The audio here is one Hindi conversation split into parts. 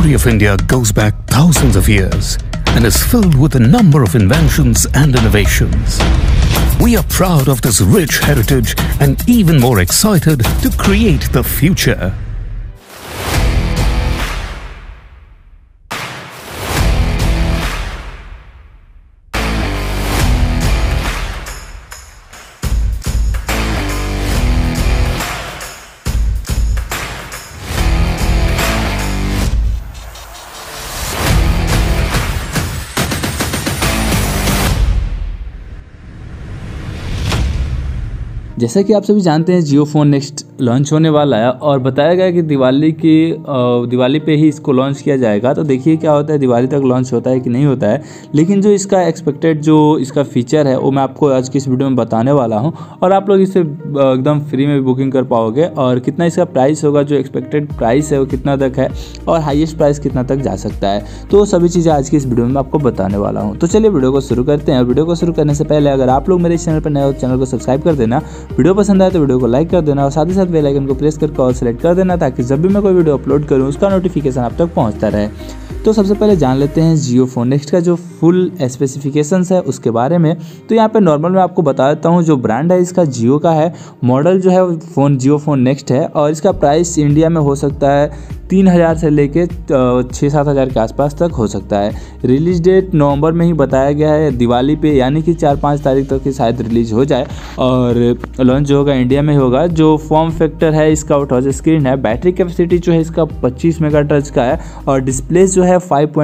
story of India goes back thousands of years and is filled with a number of inventions and innovations. We are proud of this rich heritage and even more excited to create the future. जैसा कि आप सभी जानते हैं जियो फ़ोन नेक्स्ट लॉन्च होने वाला है और बताया गया कि दिवाली पे ही इसको लॉन्च किया जाएगा। तो देखिए क्या होता है, दिवाली तक लॉन्च होता है कि नहीं होता है। लेकिन जो इसका एक्सपेक्टेड जो इसका फीचर है वो मैं आपको आज की इस वीडियो में बताने वाला हूं और आप लोग इसे एकदम फ्री में भी बुकिंग कर पाओगे। और कितना इसका प्राइस होगा, जो एक्सपेक्टेड प्राइस है वो कितना तक है और हाईएस्ट प्राइस कितना तक जा सकता है, तो सभी चीज़ें आज की इस वीडियो में मैं आपको बताने वाला हूँ। तो चलिए वीडियो को शुरू करते हैं। वीडियो को शुरू करने से पहले अगर आप लोग मेरे चैनल पर नए हो, चैनल को सब्सक्राइब कर देना, वीडियो पसंद आए तो वीडियो को लाइक कर देना और साथ ही साथ बेल आइकन को प्रेस करके ऑल सेलेक्ट कर देना ताकि जब भी मैं कोई वीडियो अपलोड करूं उसका नोटिफिकेशन आप तक पहुंचता रहे। तो सबसे पहले जान लेते हैं जियो फ़ोन नेक्स्ट का जो फुल स्पेसिफिकेशंस है उसके बारे में। तो यहाँ पे नॉर्मल मैं आपको बता देता हूँ, जो ब्रांड है इसका जियो का है, मॉडल जो है फ़ोन जियो फ़ोन नेक्स्ट है और इसका प्राइस इंडिया में हो सकता है 3000 से लेके 6-7 हज़ार के आसपास तक हो सकता है। रिलीज़ डेट नवंबर में ही बताया गया है, दिवाली पे यानी कि 4-5 तारीख तक की शायद रिलीज़ हो जाए और लॉन्च जो होगा इंडिया में होगा। जो फॉर्म फैक्टर है इसका वो टच स्क्रीन है। बैटरी कैपेसिटी जो है इसका 25 मेगा टच का है और डिस्प्ले जो है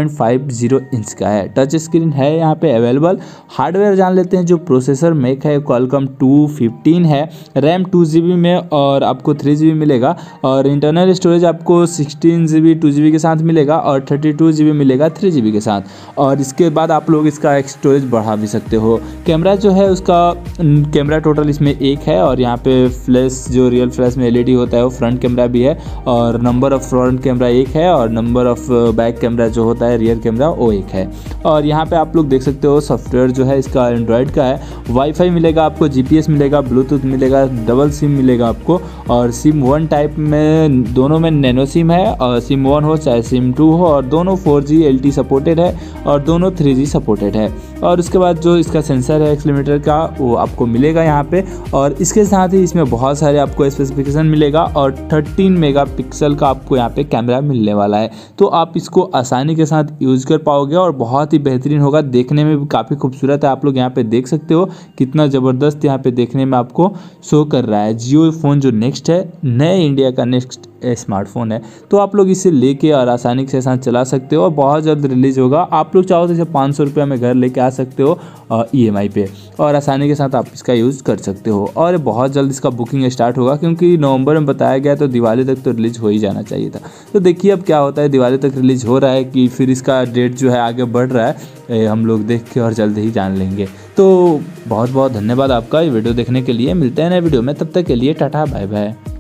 5.50 इंच का है। टच स्क्रीन है यहाँ पे अवेलेबल। हार्डवेयर जान लेते हैं। जो प्रोसेसर मेक है क्वालकॉम 215 है, रैम 2GB में और आपको 3GB मिलेगा और इंटरनल स्टोरेज आपको 16GB 2GB के साथ मिलेगा और 32GB मिलेगा 3GB के साथ। और इसके बाद आप लोग इसका स्टोरेज बढ़ा भी सकते हो। कैमरा जो है उसका कैमरा टोटल इसमें एक है और यहाँ पे फ्लैश जो रियल फ्लैश में LED होता है वो फ्रंट कैमरा भी है और नंबर ऑफ फ्रंट कैमरा एक है और नंबर ऑफ बैक कैमरा जो होता है रियर कैमरा वो एक है। और यहाँ पे आप लोग देख सकते हो सॉफ्टवेयर जो है इसका एंड्रॉयड का है। वाईफाई मिलेगा आपको, GPS मिलेगा, ब्लूटूथ मिलेगा, डबल सिम मिलेगा आपको और सिम 1 टाइप में दोनों में नैनो सिम है और सिम 1 हो चाहे सिम 2 हो और दोनों 4G LTE सपोर्टेड है और दोनों 3G सपोर्टेड है। और उसके बाद जो इसका सेंसर है एक्सीलरोमीटर का वो आपको मिलेगा यहाँ पे और इसके साथ ही इसमें बहुत सारे आपको स्पेसिफिकेशन मिलेगा और 13 मेगापिक्सल का आपको यहाँ पे कैमरा मिलने वाला है। तो आप इसको आसानी के साथ यूज़ कर पाओगे और बहुत ही बेहतरीन होगा, देखने में भी काफ़ी खूबसूरत है। आप लोग यहाँ पे देख सकते हो कितना ज़बरदस्त यहाँ पे देखने में आपको शो कर रहा है। जियो फ़ोन जो नेक्स्ट है, नए इंडिया का नेक्स्ट स्मार्टफोन है, तो आप लोग इसे लेके और आसानी के साथ चला सकते हो और बहुत जल्द रिलीज़ होगा। आप लोग चाहो तो इसे 500 रुपये में घर लेके आ सकते हो EMI पे और आसानी के साथ आप इसका यूज़ कर सकते हो। और बहुत जल्द इसका बुकिंग स्टार्ट होगा क्योंकि नवंबर में बताया गया तो दिवाली तक तो रिलीज़ हो ही जाना चाहिए था। तो देखिए अब क्या होता है, दिवाली तक रिलीज़ हो रहा है कि फिर इसका डेट जो है आगे बढ़ रहा है, हम लोग देख के और जल्द ही जान लेंगे। तो बहुत बहुत धन्यवाद आपका ये वीडियो देखने के लिए। मिलते हैं नए वीडियो में, तब तक के लिए टाटा बाय बाय।